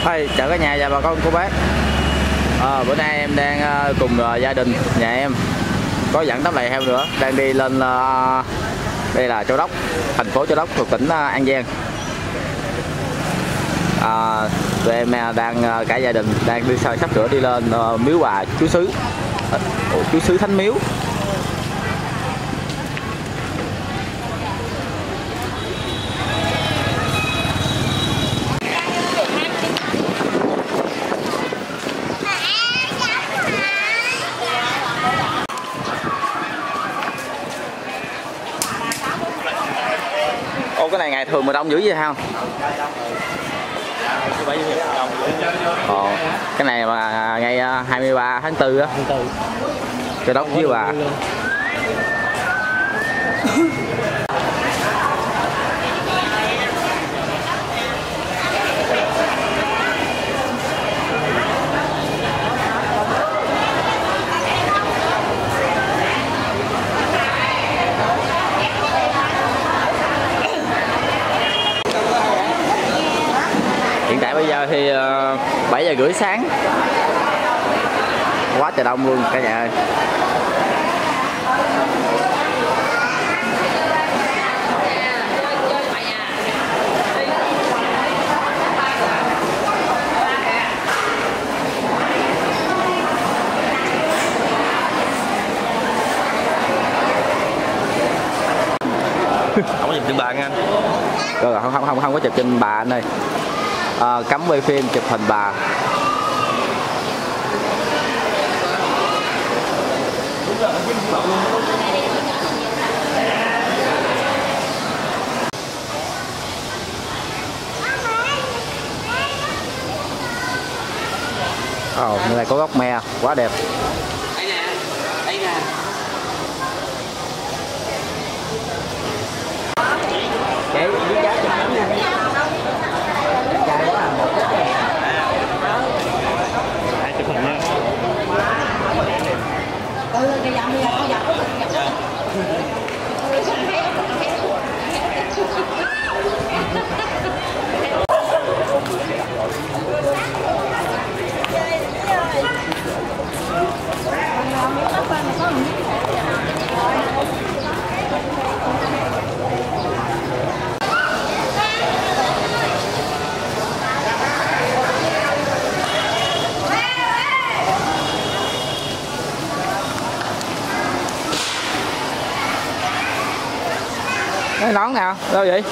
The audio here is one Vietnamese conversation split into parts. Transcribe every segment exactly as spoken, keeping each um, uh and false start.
Hey, chào cả nhà và bà con cô bác. À, bữa nay em đang uh, cùng uh, gia đình nhà em có dẫn tấm lầy heo nữa, đang đi lên uh, đây là Châu Đốc, thành phố Châu Đốc thuộc tỉnh uh, An Giang. À, tụi em đang uh, cả gia đình đang đi sắp sửa đi lên uh, miếu bà Chúa Xứ, uh, Chúa Xứ Thánh Miếu. Ô, cái này ngày thường mà đông dữ vậy không? Ồ, cái này mà ngày hai mươi ba tháng tư á, Châu Đốc với bà. Hiện tại bây giờ thì uh, bảy giờ rưỡi sáng, quá trời đông luôn cả nhà ơi. Không có chụp trên bà nha anh. Rồi không không không không có chụp trên bà anh ơi. À, cấm quay phim chụp hình bà. Ồ, nơi này có gốc me quá đẹp. Đây nè, đây nè. Cái biết giá chụp lắm nha. Trai quá à, một cái kìa. Hai chụp hình nha. Ừ, cái dòng bây giờ có dọc có dọc. Cái nón nào? Đâu vậy?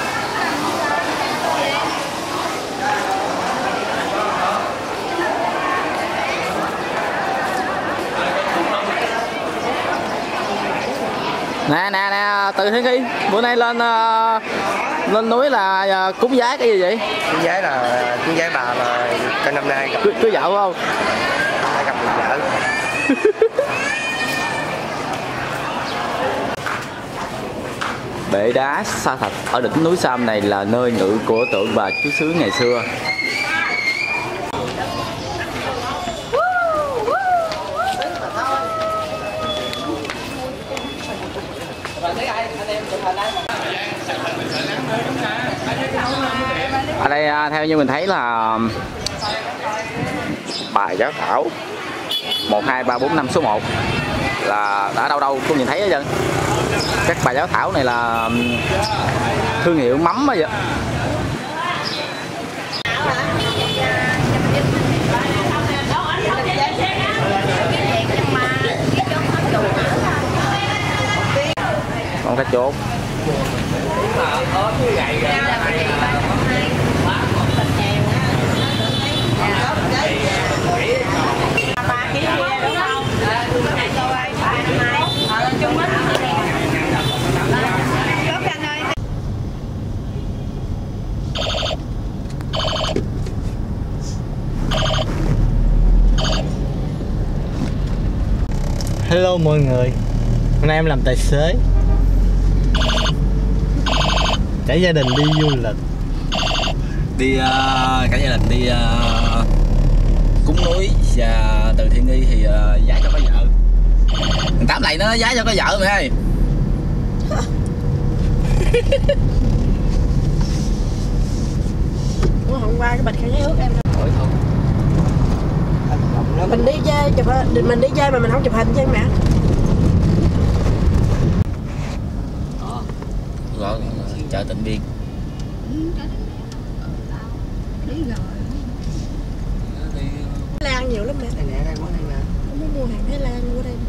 Nè nè nè, Từ Thiên Nghi, bữa nay lên uh, lên núi là uh, cúng giái cái gì vậy? Cúng giái là cúng giái bà mà cho năm nay gặp Cưới, cưới vợ không? gặp được vợ. Bệ đá sa thạch ở đỉnh núi Sam này là nơi ngự của tượng bà Chúa Xứ ngày xưa. Ở đây theo như mình thấy là bà Giáo Thảo một hai ba bốn năm số một là đã đâu đâu cũng nhìn thấy hết trơn. Các bà Giáo Thảo này là thương hiệu mắm á vậy. Con cá chốt. Hello mọi người, hôm nay em làm tài xế cả gia đình đi du lịch, đi uh, cả gia đình đi uh, cúng núi và Từ Thiên Nghi thì uh, giá cho có vợ. Thằng Tám này nó giá cho có vợ mày ơi. hôm qua cái bịch khăn giấy ướt em. Mình đi chơi chụp hình, mình đi chơi mà mình không chụp hình chứ mẹ. Gọi chợ Tịnh Biên. Thái Lan nhiều lắm mẹ. Đây nè, đây quán này nè. Không muốn mua hàng Thái Lan của đây.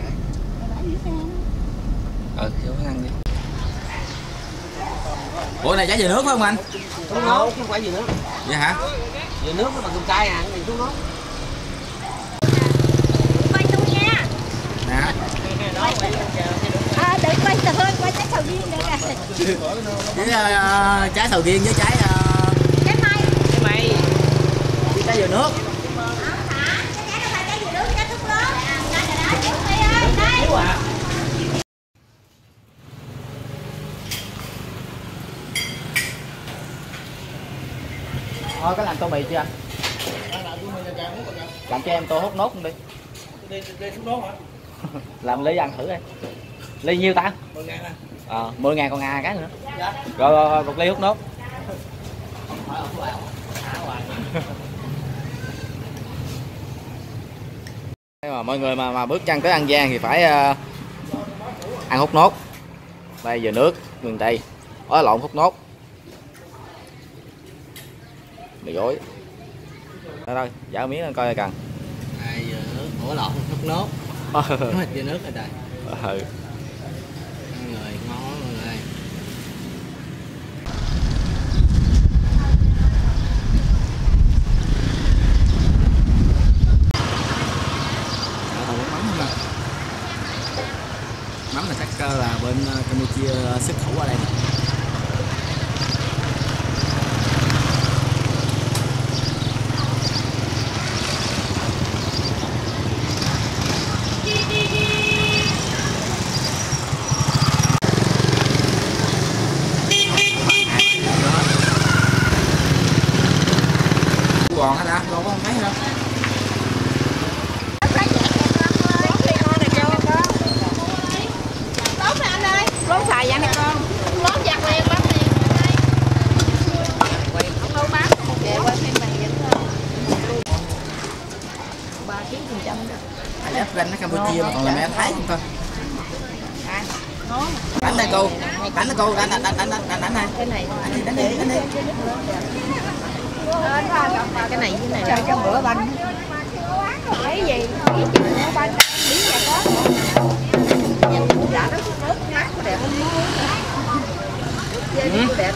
Ờ, vô ăn đi. Ủa này trái dừa nước phải không anh? Thuốc nốt, không phải gì nữa. Vậy hả? Dừa nước nó bằng cơm cay à, cái này thuốc nốt. Quay tôi nha. Nè. À, để quay tờ hơi, quay trái sầu riêng đây nè. Với uh, trái sầu riêng với trái uh... Trái mây. Cái mày. với trái dừa nước. Thôi có làm tô mì chưa anh? Làm cho em tô hút nốt đi. Đi hút nốt hả? Làm ly ăn thử đi. Ly nhiêu ta? mười ngàn à? Ờ, mười ngàn còn ngà cái nữa. Dạ. Rồi, rồi, rồi, một ly hút nốt. Mà mọi người mà mà bước chân tới An Giang thì phải uh, ăn hút nốt. Đây dừa nước miền Tây. Ó lộn hút nốt. Mì gói. Đó thôi, giả miếng coi cần. Đây dừa nước, ủa lộn hút nốt. Nó dừa nước rồi trời. Ừ. Mọi người ngon lắm mọi người. Mắm là chắc là bên Campuchia xuất khẩu qua đây. Còn hết đã, đâu có mấy đâu. Lốt xài vậy nè con. Lốt giặt liền bán tiền. Không đâu bán một triệu qua thêm mì vậy thôi. ba chín phần trăm đó. À, giáp ranh ở Campuchia mà còn là mẹ Thái không thôi. Đánh đây cô, đánh đây cô, đánh đánh đánh đánh đánh đánh này. Cái này Đánh đi, đánh đi, đánh đi. cái này cái này trong bữa bánh. Cái gì? Cái gì nó bánh bí nhà có. Nhìn cũng đã nó nước ngát của đẹp không mua. Chơi đẹp.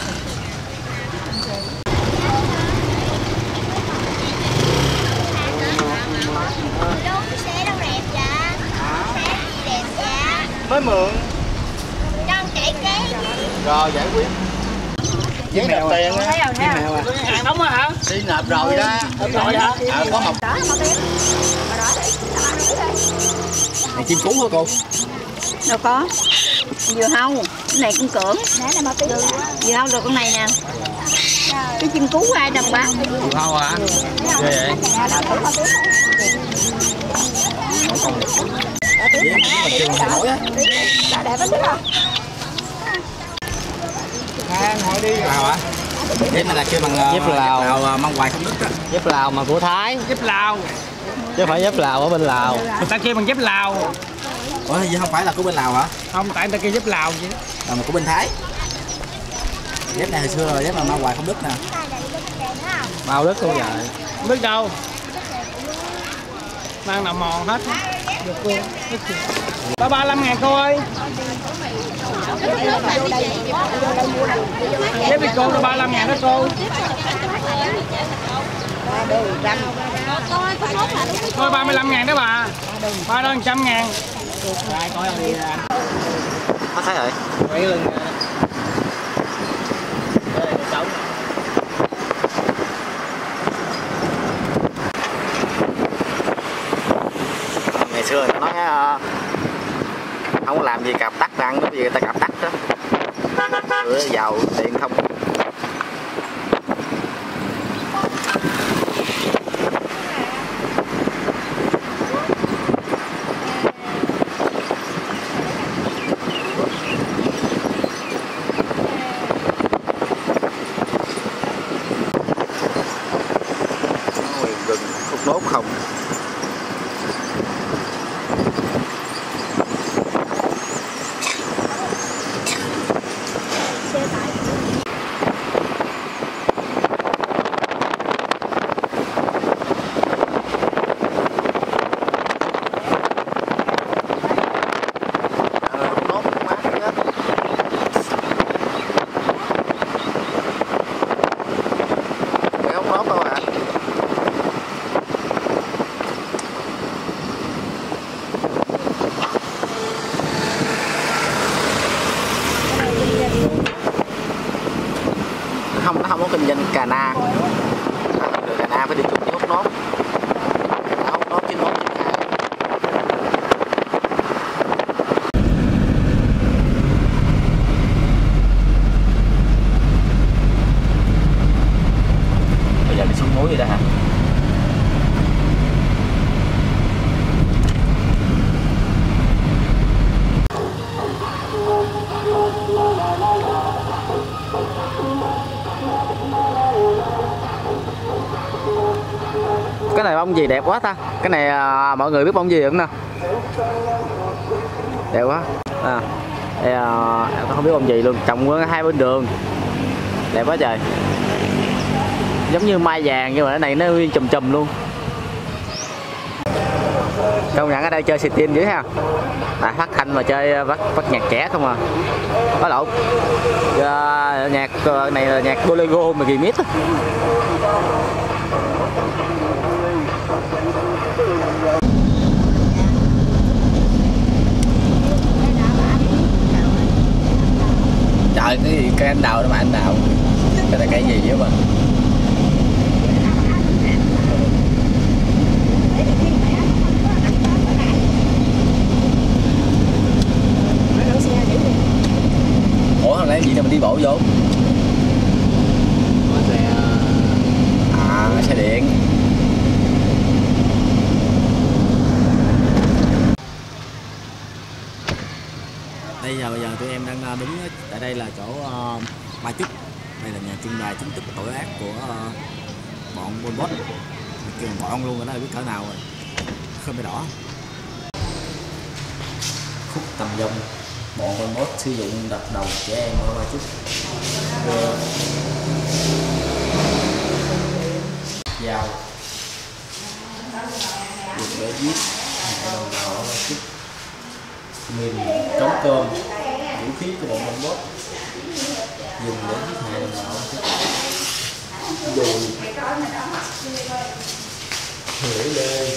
Xe đâu đẹp vậy? Xe gì đẹp vậy? Mới mượn. Cho ông chạy kế Rồi giải quyết. Giấy nộp tiền á. Với mèo à. Hàng đóng á hả? Đi nộp rồi đó. Nộp rồi hả? À, có một. Này chim cú hả cô? Đâu có. Dừa hâu, cái này cũng cưỡng. Dừa hâu được con này nè. Cái chim cú hai trăm bát. Dừa hâu hả? Ghê vậy. Hỏi đi. Lào hả? Dép này là kêu bằng Dép Lào. Lào mong hoài không đứt á. Dép Lào mà của Thái, Dép Lào. chứ không phải dép Lào ở bên Lào. Người ta kêu bằng dép Lào. Ủa vậy không phải là của bên Lào hả? Không, tại người ta kêu dép Lào vậy. Là một của bên Thái. Dép này hồi xưa rồi, dép là mong hoài không đứt nè. Bao đất luôn vậy. Không biết đâu. Mang nào mòn hết. Được cô. Ba ba lăm ngàn cô ơi. Dép đi cô là ba lăm ngàn đó cô. Thôi ba mươi lăm ngàn đó bà. Ba đó một trăm ngàn. Rồi coi ông đi ra. Có thấy rồi. Quay lưng. Ngày xưa người ta nói uh, không có làm gì cặp tắt răng, cái gì người ta cặp tắt đó. Rửa giàu tiền không. kinh doanh cà na. Được cà na phải đi chung với hút nốt. Hút nốt chín nốt chín hai. Bây giờ đi xuống núi rồi đó hả? Cái này bông gì đẹp quá ta. Cái này à, mọi người biết bông gì không nè? Đẹp quá à, đây, à, em không biết bông gì luôn, trồng hai bên đường đẹp quá trời, giống như mai vàng nhưng mà cái này nó nguyên chùm chùm luôn. Công nhận ở đây chơi xì tin dữ ha, à, phát thanh mà chơi bắt, bắt nhạc trẻ không à, có lộn à, nhạc này là nhạc bolero mà remix. Trời, cái gì cái anh đào đó mà anh đào cái là cái gì vậy mà ủa thằng này gì đâu mà đi bộ vô à xe điện. Đây giờ bây giờ tụi em đang đứng tại đây là chỗ uh, Ba Chúc. Đây là nhà trưng bày chứng tích tội ác của uh, bọn Pol Pot. Kêu bọn luôn rồi đó, biết cỡ nào rồi. Không phải đỏ. Khúc tầm dông bọn Pol Pot sử dụng đập đầu trẻ em ở Ba Chúc. Dao dùng để giết đồng bào ở Ba Chúc. Mìn trống cơm, vũ khí của bọn Pol Pot dùng để giết hại đồng bào. Dùi hủy lê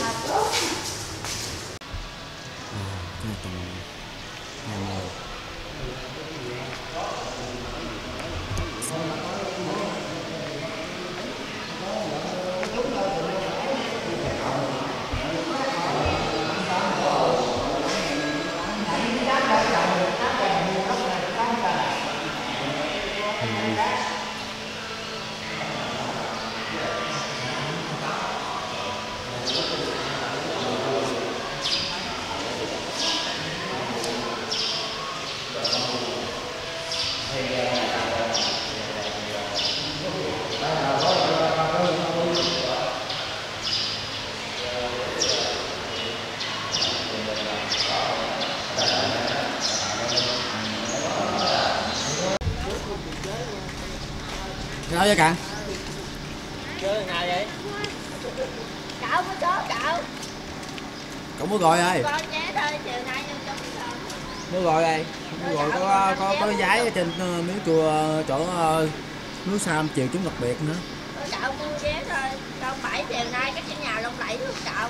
sao vậy Cạn? Chơi ngày vậy? Cậu mới có cậu. Cậu mua gọi ơi. Con vé thôi, chiều nay vô trong rồi. Mua gọi đây. Mua gọi có có có giấy ở trên miếu chùa chỗ núi Sam chiều chúng đặc biệt nữa. Cậu mua vé thôi. Con bảy chiều nay các cái nhà lông lẫy luôn cậu.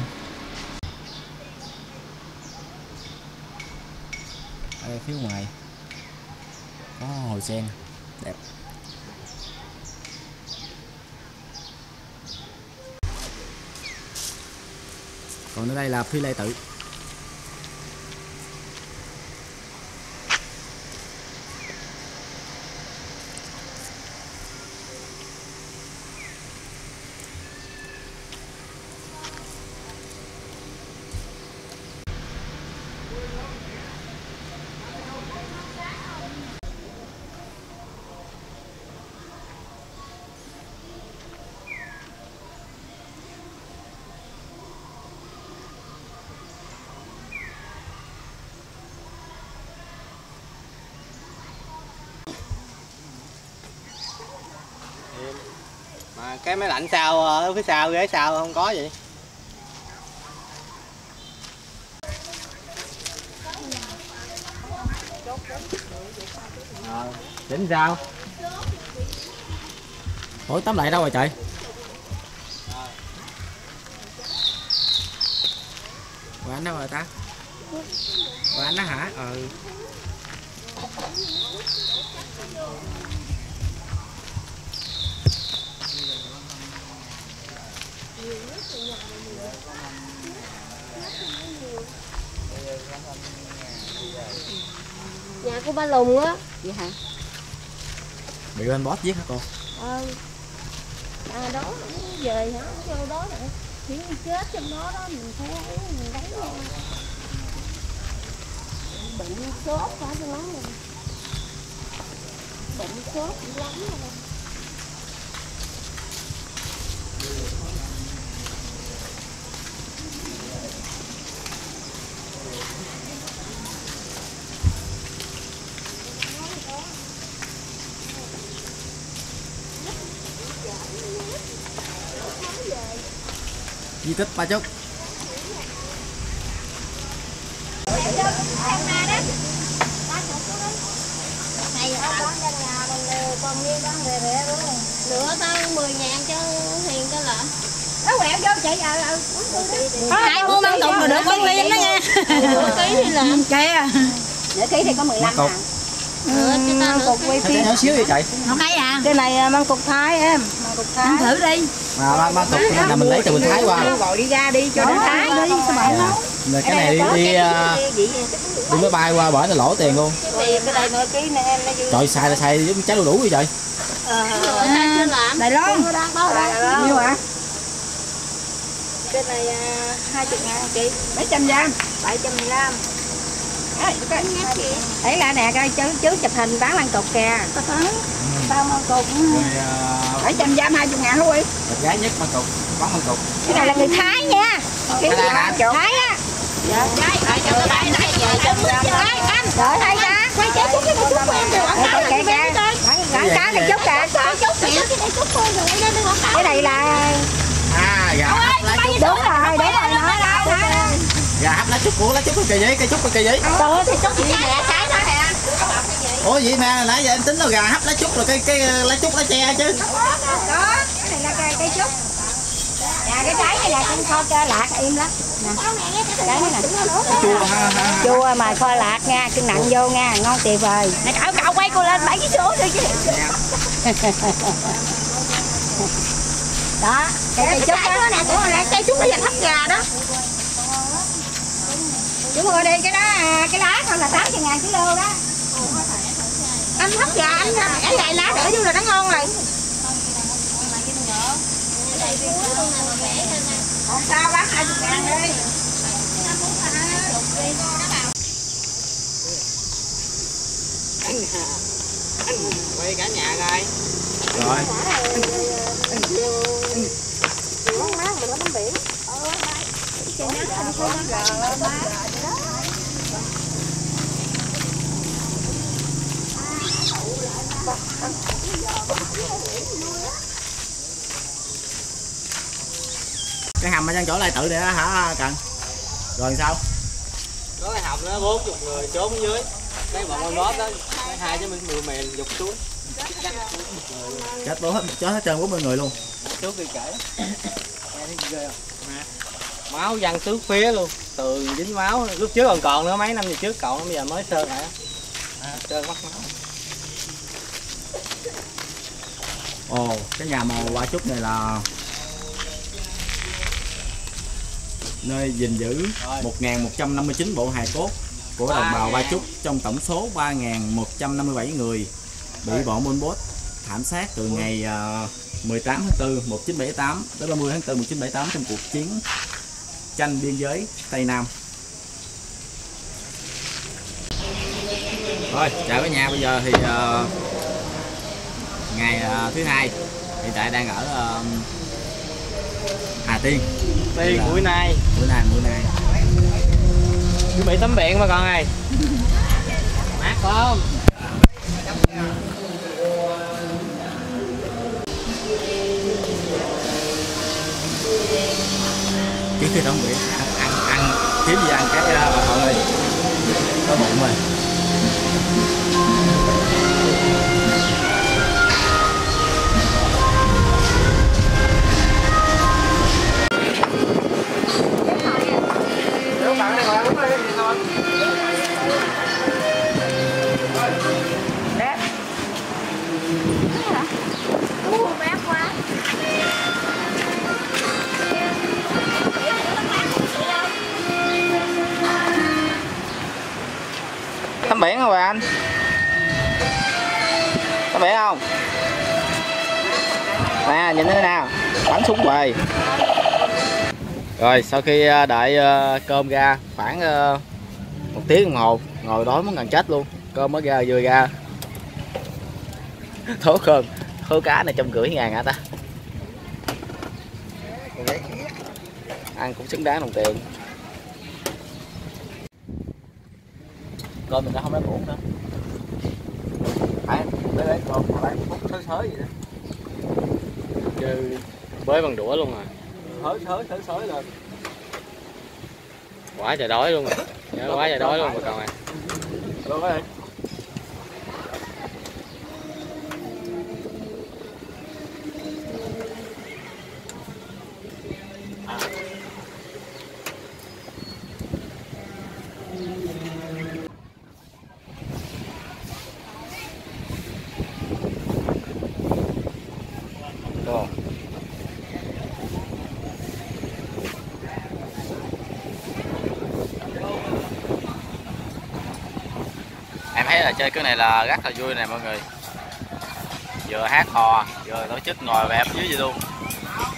Đây phía ngoài có hồi sen đẹp. Còn ở đây là Phi Lê Tự. Mà cái máy lạnh sau ở phía sau ghế sau không có vậy. Ờ, tính sao? Ủa tắm lại đâu rồi trời? Của anh đâu rồi ta? Của anh đó hả? Ừ. của ba Lùng á. Vậy hả? Bị anh boss giết hả cô? Ờ. À đó, về hả? Vô đó nè. Chỉ chết trong đó đó, mình phải ấy, mình lấy ra. Bệnh sốt hả cho nó nè. Bệnh sốt dữ lắm rồi. Di tích Ba Chúc. Lửa tao mười ngàn cho Hiền cái lợn. Nó quẹo vô chị ờ ờ. Hai mua măng cục rồi được con liên đó nha. Nửa ký thì lợn. Kìa. Nửa ký thì có mười lăm ngàn. Ừ, cho tao nửa ký. Nó nhỏ xíu vậy trời. Không thấy à? Cái này măng cục Thái em, măng cục Thái. Ăn thử đi. Mà ba ba cục là mình lấy từ Bình Thái qua. Gọi đi ra đi cho nó Thái đi, sao bạn không? Rồi cái này đi đi, đi máy bay qua bển nó lỗ tiền luôn. Cái này nửa ký nè em nó dư. Trời xài là xài giống trái đu đủ vậy trời. Lửa tao chưa làm. Đài Loan. Nhiêu hả? Cái này hai mươi ngàn chị. Mấy trăm gram? bảy trăm mười lăm. Đấy là nè coi chú chú chụp hình bán măng cục kìa. Bao măng cục bảy trăm gram hai mươi ngàn thôi. Đẹp gái nhất măng cục, bán măng cục. Cái này là người Thái nha. Cái này là Thái á. Dạ. Tại cho cái này này về cho mướn cho anh. Trời thấy ra. Quay chế chút cái này chút của em rồi. Kìa kìa. Gắn cá này chút kìa. Cái chút mẹ cái này chút thôi rồi đây đừng có cãi. Cái này là À gà hấp lá trúc. đúng rồi, đúng rồi nói đâu. Gà hấp lá trúc của lá trúc cái kỳ gì? Cây trúc cái kỳ gì? Trời thì chút Cái mẹ cái đó nè. Ủa vậy mà nãy giờ em tính là gà hấp lá trúc rồi cái cái lá trúc lá tre chứ. đó. Cái này là cây cây trúc. Dạ cái trái này là con kho cho lạc im lắm. Nè. Cái này nè. Chua ha ha. Chua mà kho lạc nha, cân nặng vô nha, ngon tuyệt vời. Nè cậu cậu quay cô lên bảy cái số đi chứ. Đó, cây cây trúc đó nè, Cây chút nó là thấp gà đó. chúng ngồi đi cái đó cái lá thôi là tám mươi ngàn ký lô đó. Anh thấp gà anh cái này lá để vô là nó ngon rồi. Còn sao bán hai mươi ngàn đi. Quay cả nhà coi. Rồi. Cái hầm ở trong chỗ này tự này đó hả Cần? Rồi sao? Có cái hầm nó bốn mươi người trốn ở dưới. Cái bọn con boss đó, hai cái mình mười mềm dục xuống. Chết bố hết chết hết trơn bốn mươi người luôn. Trước đi kể. Nghe thấy ghê không? Máu văng tứ phía luôn, tường dính máu, lúc trước còn còn nữa, mấy năm về trước còn bây giờ mới sơn lại. À, sơn mất máu. Ồ, cái nhà mồ Ba Chúc này là nơi gìn giữ một nghìn một trăm năm mươi chín bộ hài cốt của đồng bào Ba Chúc trong tổng số ba nghìn một trăm năm mươi bảy người bị bọn Pol Pot thảm sát từ ngày mười tám tháng tư một nghìn chín trăm bảy mươi tám đến ba mươi tháng tư một nghìn chín trăm bảy mươi tám trong cuộc chiến tranh biên giới Tây Nam. Thôi, chào cả nhà, bây giờ thì uh, ngày uh, thứ hai, hiện tại đang ở uh, Hà Tiên. Tiên buổi nay. Bữa nay, bữa nay. Chuẩn bị tắm biển mà con ơi. Mát không? Trước khi tắm biển, ăn, ăn, ăn kiếm gì ăn cái uh, bà con ơi. Có bụng rồi. có vẻ không nè, nhìn thế nào, bắn súng về. Rồi sau khi đợi cơm ra khoảng một tiếng đồng hồ, ngồi đói muốn gần chết luôn, cơm mới ra vừa ra thố cơm thố cá này trăm rưỡi ngàn hả ta, ăn cũng xứng đáng đồng tiền. Cơm mình đã không đã muỗng nữa, phải để lấy cơm phải múc xới xới vậy đó, chứ bới bằng đũa luôn à, xới xới xới xới lên. Quá trời đói luôn rồi, nhớ quá trời đói luôn mà còn à. Luôn đó đi. Rồi. Em thấy là chơi cái này là rất là vui nè mọi người, vừa hát hò vừa tổ chức ngồi bẹp dưới vậy luôn.